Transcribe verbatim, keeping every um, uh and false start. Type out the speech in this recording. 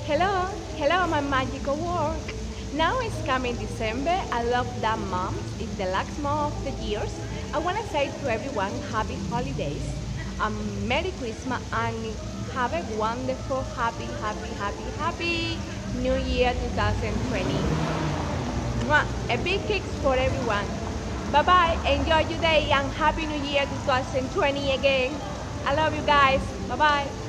Hello, hello, my magical world. Now it's coming December. I love that month. It's the last month of the years. I want to say to everyone, happy holidays, um, Merry Christmas, and have a wonderful, happy, happy, happy, happy New Year twenty twenty. Mwah! A big kiss for everyone. Bye bye. Enjoy your day and happy New Year twenty twenty again. I love you guys. Bye bye.